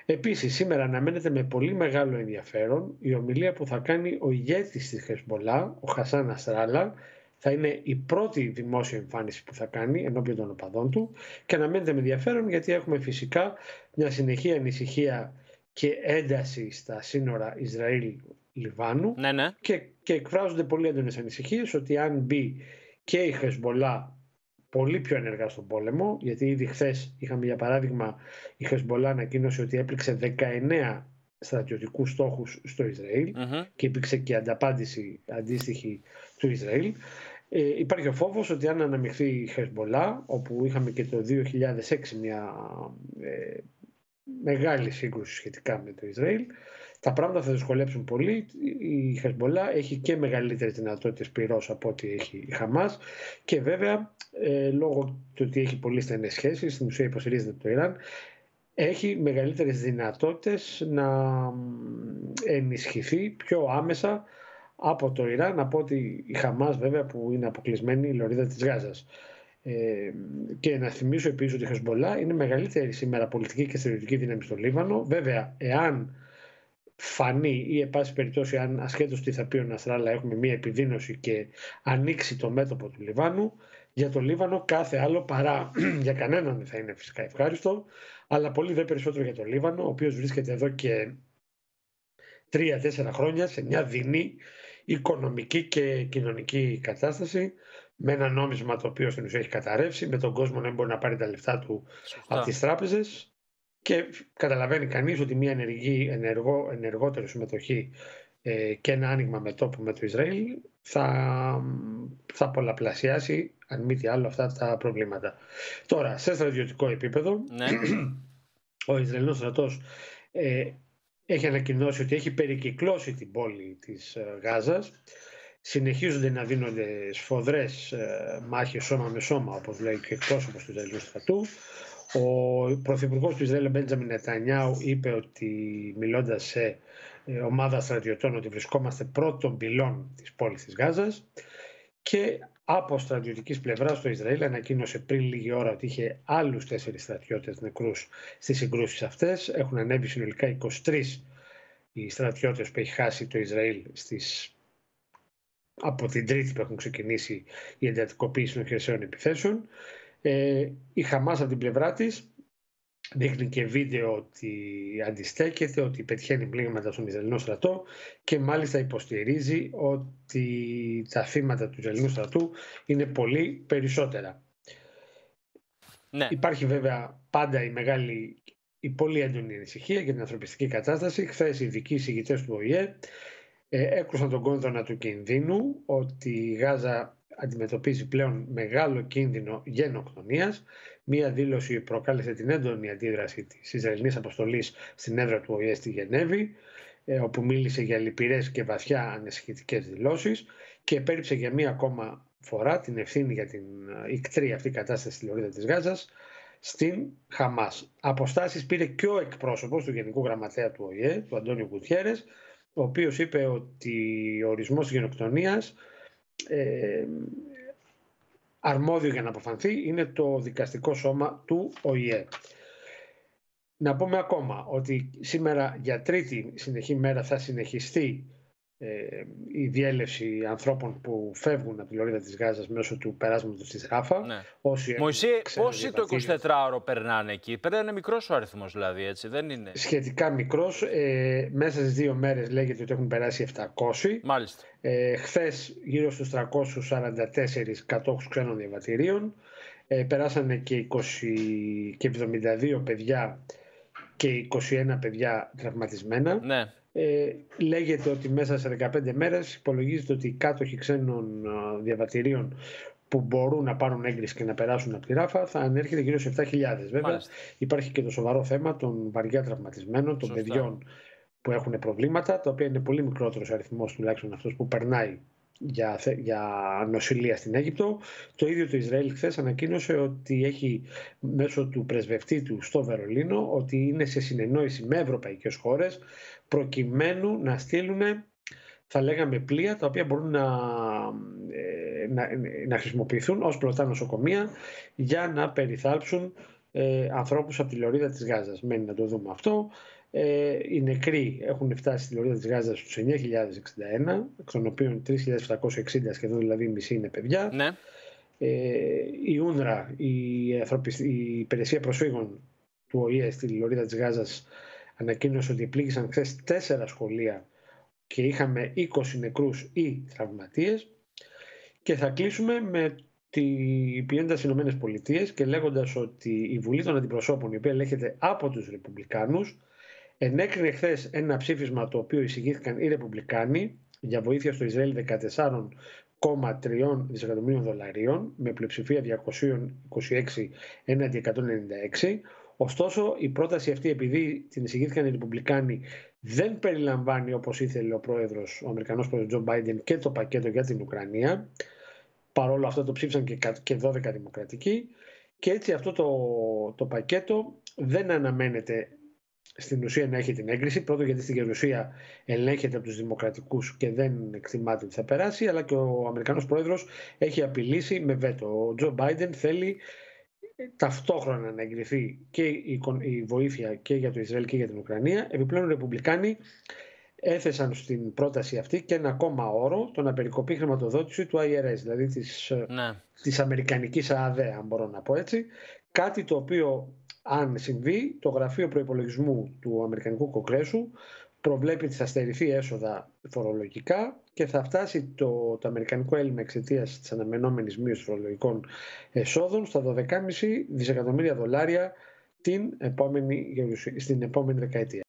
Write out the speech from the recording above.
Επίσης, σήμερα αναμένεται με πολύ μεγάλο ενδιαφέρον η ομιλία που θα κάνει ο ηγέτης της Χεσμολά, ο Χασάν Νασράλα. Θα είναι η πρώτη δημόσια εμφάνιση που θα κάνει ενώπιον των οπαδών του και αναμένεται με ενδιαφέρον γιατί έχουμε φυσικά μια συνεχή ανησυχία και ένταση στα σύνορα Ισραήλ-Λιβάνου Ναι, ναι. και εκφράζονται πολύ έντονες ανησυχίες ότι αν μπει και η Χεσμολά πολύ πιο ενεργά στον πόλεμο, γιατί ήδη χθες είχαμε για παράδειγμα η Χεσμολά ανακοίνωσε ότι έπληξε 19 στρατιωτικούς στόχους στο Ισραήλ και υπήρξε και ανταπάντηση αντίστοιχη του Ισραήλ. Υπάρχει ο φόβος ότι αν αναμειχθεί η Χεσμολά, όπου είχαμε και το 2006 μια μεγάλη σύγκρουση σχετικά με το Ισραήλ, τα πράγματα θα δυσκολέψουν πολύ. Η Χεσμολά έχει και μεγαλύτερες δυνατότητες πυρός από ό,τι έχει η Χαμάς και βέβαια λόγω του ότι έχει πολύ στενές σχέσεις, στην ουσία υποστηρίζεται από το Ιράν, έχει μεγαλύτερες δυνατότητες να ενισχυθεί πιο άμεσα από το Ιράν, από ότι η Χαμάς βέβαια που είναι αποκλεισμένη η λωρίδα της Γάζας. Και να θυμίσω επίσης ότι η Χεσμολά είναι μεγαλύτερη σήμερα πολιτική και στρατιωτική δύναμη στο Λίβανο. Βέβαια, εάν φανεί ή εν πάση περιπτώσει αν ασχέτως τι θα πει ο Νασράλα έχουμε μια επιδείνωση και ανοίξει το μέτωπο του Λιβάνου, για το Λίβανο κάθε άλλο παρά για κανέναν δεν θα είναι φυσικά ευχάριστο, αλλά πολύ δε περισσότερο για το Λίβανο, ο οποίος βρίσκεται εδώ και 3-4 χρόνια σε μια δεινή οικονομική και κοινωνική κατάσταση, με ένα νόμισμα το οποίο στην ουσία έχει καταρρεύσει, με τον κόσμο να μην μπορεί να πάρει τα λεφτά του από τις τράπεζες και καταλαβαίνει κανείς ότι μια ενεργότερη συμμετοχή και ένα άνοιγμα μετώπου με το Ισραήλ θα πολλαπλασιάσει, αν μη τι άλλο, αυτά τα προβλήματα. Τώρα, σε στρατιωτικό επίπεδο, ναι. ο Ισραηλινός στρατός έχει ανακοινώσει ότι έχει περικυκλώσει την πόλη της Γάζας. Συνεχίζονται να δίνονται σφοδρές μάχες σώμα με σώμα, όπως λέει και εκπρόσωπος του Ισραηλινού στρατού. Ο πρωθυπουργός του Ισραήλ, Μπέντζαμιν Νετανιάου, είπε ότι, μιλώντας σε ομάδα στρατιωτών, ότι βρισκόμαστε πρώτων πυλών της πόλης της Γάζας. Και από στρατιωτικής πλευράς το Ισραήλ ανακοίνωσε πριν λίγη ώρα ότι είχε άλλους 4 στρατιώτες νεκρούς στις συγκρούσεις αυτές. Έχουν ανέβει συνολικά 23 οι στρατιώτες που έχει χάσει το Ισραήλ από την Τρίτη που έχουν ξεκινήσει η εντατικοποίηση των χερσαίων επιθέσεων. Η Χαμάς από την πλευρά της δείχνει και βίντεο ότι αντιστέκεται, ότι πετυχαίνει πλήγματα στον Ισραηλινό στρατό και μάλιστα υποστηρίζει ότι τα θύματα του Ισραηλινού στρατού είναι πολύ περισσότερα. Ναι. Υπάρχει βέβαια πάντα η πολύ έντονη ανησυχία για την ανθρωπιστική κατάσταση. Χθες οι ειδικοί εισηγητές του ΟΗΕ έκρουσαν τον κόδωνα του κινδύνου ότι η Γάζα αντιμετωπίζει πλέον μεγάλο κίνδυνο γενοκτονίας. Μία δήλωση προκάλεσε την έντονη αντίδραση της Ισραηλινής αποστολής στην έδρα του ΟΗΕ στη Γενέβη, όπου μίλησε για λυπηρές και βαθιά ανησυχητικές δηλώσεις και επέριψε για μία ακόμα φορά την ευθύνη για την ικτρή αυτή κατάσταση στη λωρίδα της Γάζας στην Χαμάς. Αποστάσεις πήρε και ο εκπρόσωπος του Γενικού Γραμματέα του ΟΗΕ, του Αντώνιο Γκουτιέρες, ο οποίος είπε ότι ο ορισμός της γενοκτονίας αρμόδιο για να αποφανθεί είναι το δικαστικό σώμα του ΟΗΕ. Να πούμε ακόμα ότι σήμερα για τρίτη συνεχή μέρα θα συνεχιστεί η διέλευση ανθρώπων που φεύγουν από τη λωρίδα της Γάζας μέσω του περάσματος της Ράφα. Ναι. Μωυσή, πόσοι το 24ωρο περνάνε εκεί? Περνάνε μικρός ο αριθμός δηλαδή, έτσι, δεν είναι? Σχετικά μικρός. Μέσα στις 2 μέρες λέγεται ότι έχουν περάσει 700. Μάλιστα. Χθες γύρω στους 344 κατόχους ξένων διαβατηρίων. Περάσανε και 72 παιδιά και 21 παιδιά τραυματισμένα. Ναι. Λέγεται ότι μέσα σε 15 μέρες υπολογίζεται ότι οι κάτοχοι ξένων διαβατηρίων που μπορούν να πάρουν έγκριση και να περάσουν από τη Ράφα θα ανέρχεται γύρω σε 7.000. Βέβαια, μάλιστα, υπάρχει και το σοβαρό θέμα των βαριά τραυματισμένων, των παιδιών που έχουν προβλήματα, τα οποία είναι πολύ μικρότερος αριθμός τουλάχιστον αυτός που περνάει για νοσηλεία στην Αίγυπτο. Το ίδιο το Ισραήλ χθες ανακοίνωσε ότι έχει μέσω του πρεσβευτή του στο Βερολίνο ότι είναι σε συνεννόηση με ευρωπαϊκές χώρες προκειμένου να στείλουν, θα λέγαμε, πλοία τα οποία μπορούν να χρησιμοποιηθούν ως πλωτά νοσοκομεία για να περιθάλψουν ανθρώπους από τη λωρίδα της Γάζας. Μένει να το δούμε αυτό. Οι νεκροί έχουν φτάσει στη λωρίδα της Γάζας στους 9.061, εκ των οποίων 3.760, σχεδόν δηλαδή μισή, είναι παιδιά. Ναι. Η UNRWA, η υπηρεσία προσφύγων του ΟΗΕ στη λωρίδα της Γάζας, ανακοίνωσε ότι πλήγησαν χθες 4 σχολεία και είχαμε 20 νεκρούς ή τραυματίες. Και θα κλείσουμε με πηγαίνοντας στις Ηνωμένες Πολιτείες και λέγοντας ότι η Βουλή των Αντιπροσώπων, η οποία ελέγχεται από τους Ρεπουμπλικάνους, ενέκρινε χθες ένα ψήφισμα το οποίο εισηγήθηκαν οι Ρεπουμπλικάνοι για βοήθεια στο Ισραήλ 14,3 δισεκατομμύριων δολαρίων με πλειοψηφία 226 έναντι 196. Ωστόσο, η πρόταση αυτή, επειδή την εισηγήθηκαν οι Ρεπουμπλικάνοι, δεν περιλαμβάνει, όπως ήθελε ο Αμερικανός πρόεδρος Τζο Μπάιντεν, και το πακέτο για την Ουκρανία. Παρόλο αυτό το ψήφισαν και 12 δημοκρατικοί. Και έτσι αυτό το πακέτο δεν αναμένεται στην ουσία να έχει την έγκριση. Πρώτον, γιατί στην Γερουσία ελέγχεται από τους δημοκρατικούς και δεν εκτιμάται ότι θα περάσει, αλλά και ο Αμερικανός πρόεδρος έχει απειλήσει με βέτο. Ο Τζο Μπάιντεν θέλει ταυτόχρονα να εγκριθεί και η βοήθεια και για το Ισραήλ και για την Ουκρανία. Επιπλέον, οι Ρεπουμπλικάνοι έθεσαν στην πρόταση αυτή και ένα ακόμα όρο, το να περικοπεί χρηματοδότηση του IRS, δηλαδή της Αμερικανικής ΑΑΔΕ, αν μπορώ να πω έτσι. Κάτι το οποίο, αν συμβεί, το Γραφείο Προϋπολογισμού του Αμερικανικού Κογκρέσου προβλέπει ότι θα στερηθεί έσοδα φορολογικά και θα φτάσει το αμερικανικό έλλειμμα εξαιτίας της αναμενόμενης μείωσης φορολογικών εσόδων στα 12,5 δισεκατομμύρια δολάρια στην επόμενη δεκαετία.